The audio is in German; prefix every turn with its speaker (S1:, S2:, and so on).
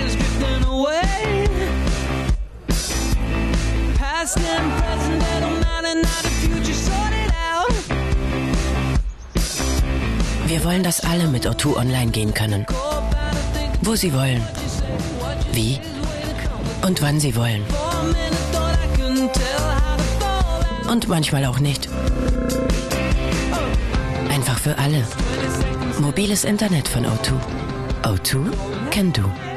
S1: Wir wollen, dass alle mit O2 online gehen können. Wo sie wollen. Wie und wann sie wollen. Und manchmal auch nicht. Einfach für alle. Mobiles Internet von O2. O2 can do.